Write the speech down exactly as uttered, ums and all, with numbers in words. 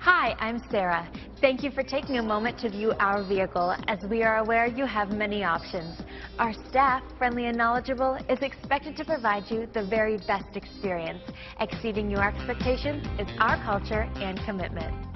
Hi, I'm Sarah. Thank you for taking a moment to view our vehicle, as we are aware you have many options. Our staff, friendly and knowledgeable, is expected to provide you the very best experience. Exceeding your expectations is our culture and commitment.